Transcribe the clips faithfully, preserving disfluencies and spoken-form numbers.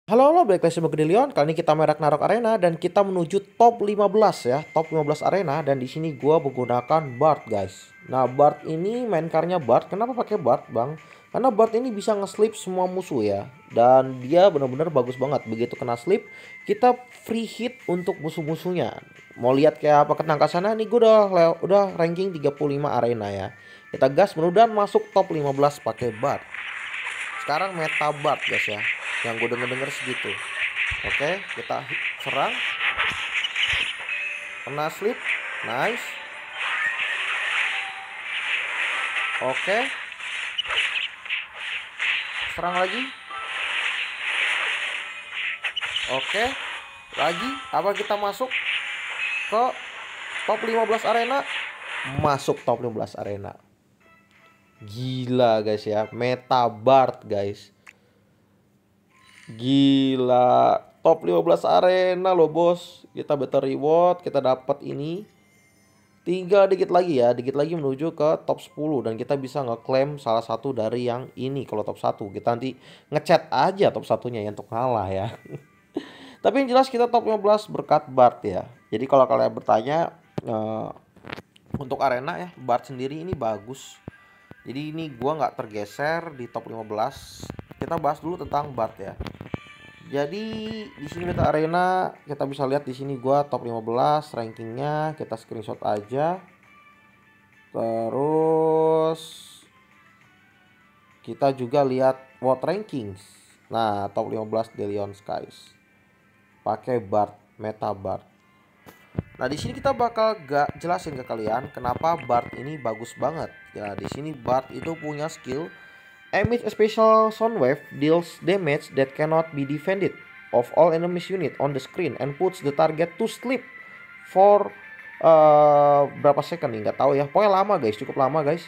Halo halo, balik lagi sama Gedelion. Kali ini kita main Ragnarok Arena dan kita menuju top lima belas ya, top lima belas arena. Dan di sini gua menggunakan Bard, guys. Nah, Bard ini main karnya Bard. Kenapa pakai Bard, Bang? Karena Bard ini bisa nge-sleep semua musuh ya. Dan dia benar-benar bagus banget. Begitu kena sleep, kita free hit untuk musuh-musuhnya. Mau lihat kayak apa ketangkas sana nih, gua udah lew- udah ranking tiga puluh lima arena ya. Kita gas, mudah-mudahan masuk top lima belas pakai Bard. Sekarang meta Bard, guys ya, yang gue denger-denger segitu. Oke, kita serang. Kena sleep. Nice. Oke. Serang lagi. Oke. Lagi. Apa kita masuk ke top lima belas arena? Masuk top lima belas arena. Gila guys ya. Meta Bard guys. Gila. Top lima belas arena loh bos. Kita better reward. Kita dapat ini. Tinggal dikit lagi ya, dikit lagi menuju ke top sepuluh dan kita bisa ngeklaim salah satu dari yang ini. Kalau top satu kita nanti ngechat aja top satunya ya untuk kalah ya. Tapi yang jelas kita top lima belas berkat Bard ya. Jadi kalau kalian bertanya eh, untuk arena ya, Bard sendiri ini bagus. Jadi ini gua nggak tergeser di top lima belas. Kita bahas dulu tentang Bard ya. Jadi di sini kita arena, kita bisa lihat di sini gua top lima belas rankingnya, kita screenshot aja. Terus kita juga lihat world rankings. Nah, top lima belas Delion Skies. Pakai Bard, meta Bard. Nah, di sini kita bakal gak jelasin ke kalian kenapa Bard ini bagus banget. Ya, di sini Bard itu punya skill emit a special sound wave deals damage that cannot be defended of all enemies unit on the screen and puts the target to sleep for uh, berapa second nih nggak tahu ya, pokoknya lama guys, cukup lama guys.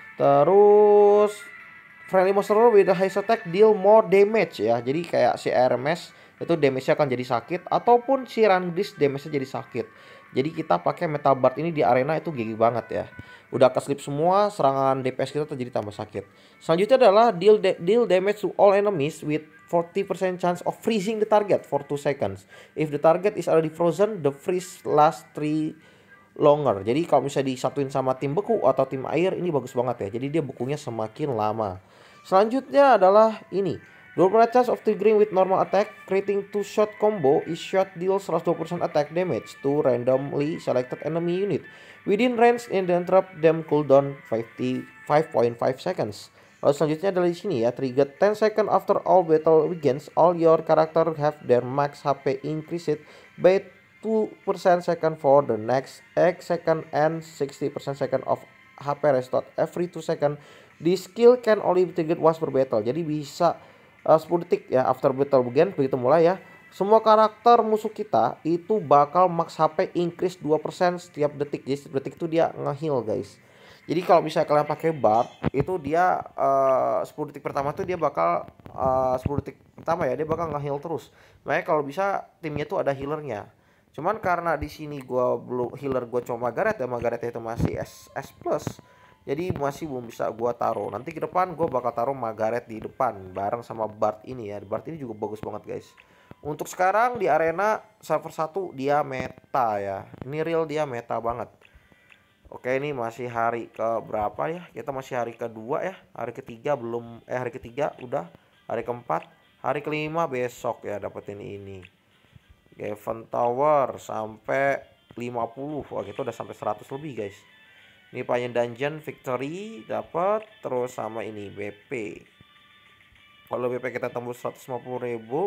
Terus friendly monster with the highest attack deal more damage ya, jadi kayak si R M S itu damage-nya akan jadi sakit ataupun si Randis damage-nya jadi sakit. Jadi kita pakai Meta Bard ini di arena itu gigi banget ya. Udah keslip semua, serangan D P S kita terjadi tambah sakit. Selanjutnya adalah deal deal damage to all enemies with forty percent chance of freezing the target for two seconds. If the target is already frozen, the freeze lasts three longer. Jadi kalau misalnya disatuin sama tim beku atau tim air, ini bagus banget ya. Jadi dia bekunya semakin lama. Selanjutnya adalah ini. dua puluh persen chance of triggering with normal attack, creating two shot combo. Each shot deals seratus dua puluh persen attack damage to randomly selected enemy unit within range and then interrupt them cooldown fifty-five point five seconds. Lalu selanjutnya adalah di sini ya, trigger ten second after all battle begins. All your character have their max H P increased by two percent second for the next eight second and sixty percent second of H P restored every two second. This skill can only be triggered once per battle. Jadi bisa uh, sepuluh detik ya after battle begin, begitu mulai ya. Semua karakter musuh kita itu bakal max H P increase dua persen setiap detik. Jadi setiap detik itu dia nge-heal guys. Jadi kalau misalnya kalian pakai Bard itu dia uh, sepuluh detik pertama tuh dia bakal uh, sepuluh detik pertama ya dia bakal nge-heal terus. Makanya kalau bisa timnya tuh ada healernya. Cuman karena di sini gua belum healer, gua cuma Magaret ya, Magaret itu masih S S plus. Jadi masih belum bisa gua taruh. Nanti ke depan gua bakal taruh Magaret di depan bareng sama Bard ini ya. Bard ini juga bagus banget guys. Untuk sekarang di arena server satu dia meta ya. Ini real dia meta banget. Oke, ini masih hari ke berapa ya? Kita masih hari kedua ya. Hari ketiga belum eh hari ketiga udah. Hari keempat, hari kelima besok ya dapetin ini. Gaven Tower sampai lima puluh. Wah, kita udah sampai seratus lebih guys. Ini Payen Dungeon Victory dapat, terus sama ini B P. Kalau B P kita tembus seratus lima puluh ribu,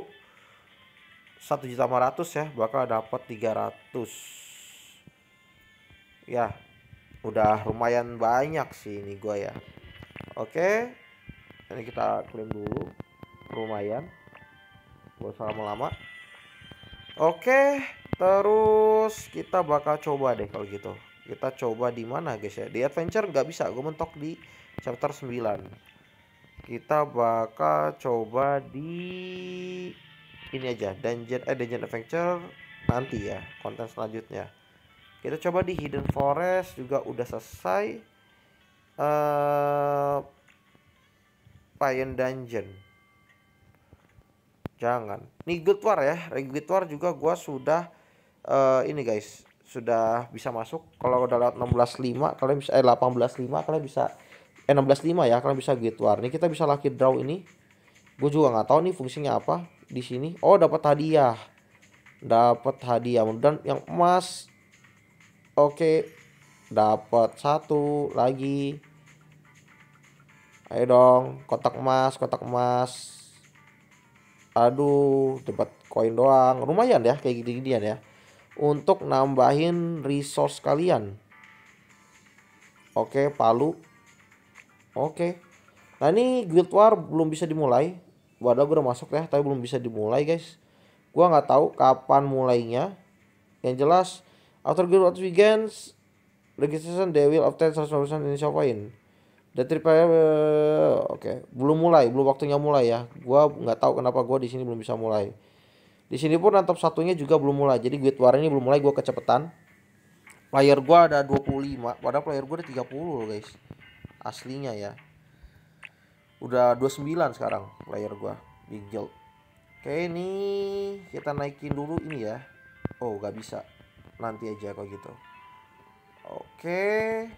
satu juta lima ratus ya, bakal dapat tiga ratus. Ya, udah lumayan banyak sih ini gua ya. Oke. Ini kita klaim dulu. Lumayan. Gak usah lama-lama. Oke, terus kita bakal coba deh kalau gitu. Kita coba di mana guys ya? Di adventure nggak bisa, gue mentok di chapter sembilan. Kita bakal coba di ini aja, dungeon eh dungeon adventure nanti ya, konten selanjutnya. Kita coba di Hidden Forest juga udah selesai. Eh uh, Payen Dungeon. Jangan. Nih Guild War ya. Guild War juga gua sudah uh, ini guys, sudah bisa masuk. Kalau udah lewat enam belas lima kalian bisa eh delapan belas lima kalian bisa eh enam belas lima ya, kalian bisa Guild War. Nih kita bisa lucky draw ini. Gue juga nggak tahu nih fungsinya apa di sini. Oh, dapat hadiah. Dapat hadiah dan yang emas. Oke. Dapat satu lagi. Ayo dong, kotak emas, kotak emas. Aduh, dapat koin doang. Lumayan ya kayak gini-ginian ya. Untuk nambahin resource kalian. Oke, palu. Oke. Nah, ini Guild War belum bisa dimulai. Waduh, gue udah masuk ya, tapi belum bisa dimulai, guys. Gua nggak tahu kapan mulainya. Yang jelas, after Guild War begins, registration they will obtain seratus initial point. The trip uh, oke, okay. Belum mulai, belum waktunya mulai ya. Gua nggak tahu kenapa gua di sini belum bisa mulai. Di sini pun top satunya juga belum mulai. Jadi Guild War ini belum mulai, gua kecepatan. Player gua ada dua puluh lima, padahal player gua ada tiga puluh, guys. Aslinya ya. Udah dua puluh sembilan sekarang player gua di guild. Oke, ini kita naikin dulu ini ya. Oh, gak bisa. Nanti aja kalau gitu. Oke.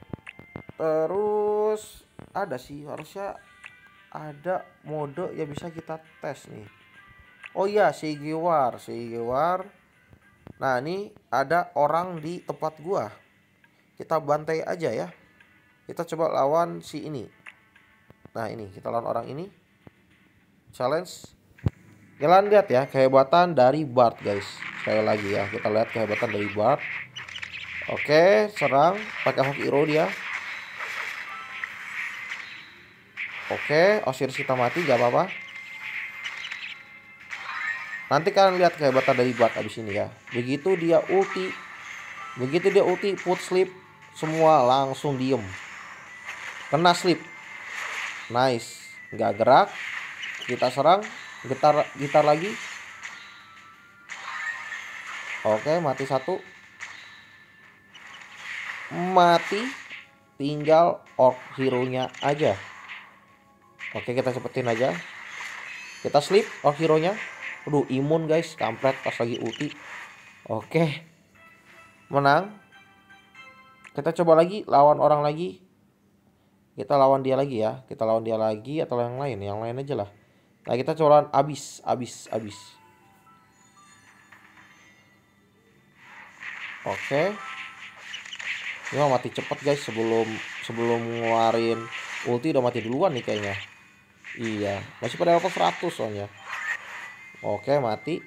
Terus ada sih, harusnya ada mode yang bisa kita tes nih. Oh iya, Shigewar, Shigewar. Nah, ini ada orang di tempat gua. Kita bantai aja ya. Kita coba lawan si ini. Nah, ini kita lawan orang ini. Challenge. Kalian lihat ya kehebatan dari Bard, guys. Sekali lagi ya, kita lihat kehebatan dari Bard. Oke, serang pakai Hawk Hero dia. Oke, Osiris kita mati, gak apa-apa. Nanti kalian lihat kehebatan dari Bard abis ini ya. Begitu dia ulti, begitu dia ulti, put sleep, semua langsung diem. Kena sleep. Nice, nggak gerak. Kita serang, gitar gitar lagi. Oke, mati satu. Mati. Tinggal orc hero-nya aja. Oke, kita cepetin aja. Kita sleep orc hero-nya. Aduh, imun guys, kampret pas lagi ulti. Oke. Menang. Kita coba lagi lawan orang lagi. Kita lawan dia lagi ya. Kita lawan dia lagi atau yang lain, yang lain aja lah. Nah, kita coba lawan abis, abis, abis. Oke. Ini mah mati cepet guys, sebelum sebelum ngeluarin ulti udah mati duluan nih kayaknya. Iya, masih pada level seratus soalnya. Oke, mati.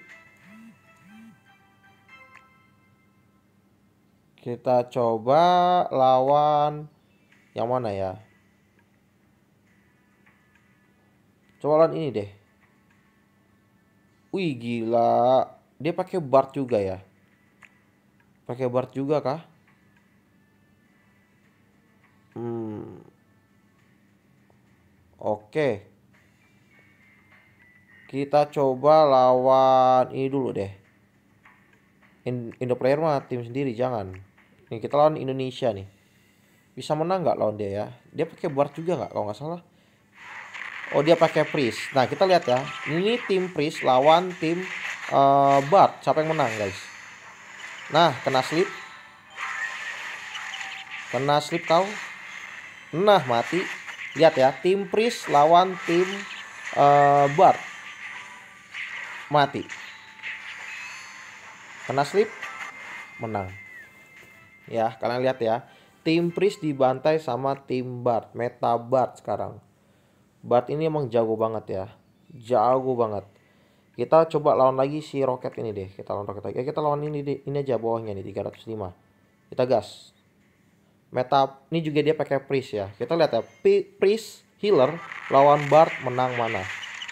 Kita coba lawan yang mana ya? Coba lawan ini deh. Wih, gila. Dia pakai Bard juga ya? Pakai Bard juga kah? Hmm. Oke. Kita coba lawan ini dulu deh. Indo player mah tim sendiri, jangan. Nih kita lawan Indonesia nih. Bisa menang nggak lawan dia ya? Dia pakai Bard juga nggak kalau nggak salah? Oh, dia pakai Priest. Nah, kita lihat ya. Ini tim Priest lawan tim uh, Bard. Siapa yang menang, guys? Nah, kena sleep. Kena sleep kau. Nah, mati. Lihat ya, tim Priest lawan tim uh, Bard. Mati. Kena sleep. Menang. Ya, kalian lihat ya. Tim Priest dibantai sama tim Bard. Meta Bard sekarang. Bard ini emang jago banget ya. Jago banget. Kita coba lawan lagi si Rocket ini deh. Kita lawan Rocket lagi. Ya, kita lawan ini deh. Ini aja bawahnya nih tiga ratus lima. Kita gas. Meta ini juga dia pakai Priest ya. Kita lihat ya. Priest healer lawan Bard menang mana?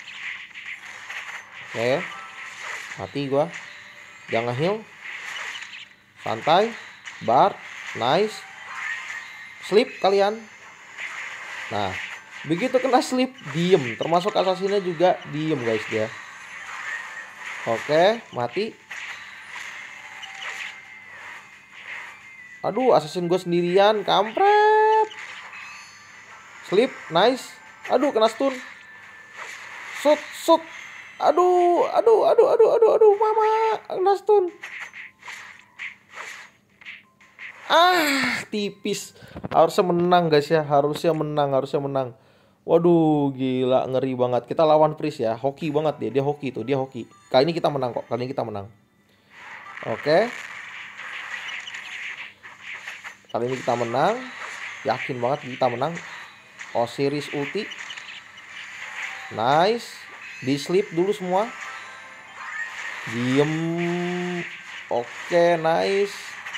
Oke. Mati gua. Jangan heal. Santai. Bard. Nice. Sleep kalian. Nah, begitu kena sleep, diem. Termasuk assassinnya juga diem guys dia. Oke, mati. Aduh, assassin gue sendirian, kampret. Sleep, nice. Aduh, kena stun. Shoot, shoot. Aduh, aduh, aduh, aduh, aduh, aduh, mama, kena stun. Ah, tipis. Harusnya menang guys ya, harusnya menang, harusnya menang. Waduh, gila, ngeri banget. Kita lawan Priest ya, hoki banget dia, dia hoki tuh, dia hoki. Kali ini kita menang kok, kali ini kita menang. Oke. Kali ini kita menang. Yakin banget kita menang. Osiris ulti. Nice. Di sleep dulu semua. Diem. Oke, nice.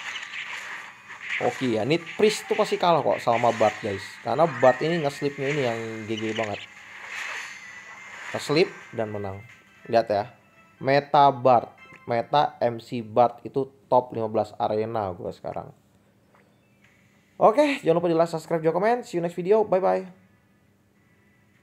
Oke ya, ini Priest tuh pasti kalah kok sama Bard guys. Karena Bard ini nge-sleepnya ini yang G G banget. Nge-sleep dan menang. Lihat ya. Meta Bard, meta M C Bard itu top lima belas arena gue sekarang. Oke, jangan lupa di like, subscribe, juga komen. See you next video. Bye bye.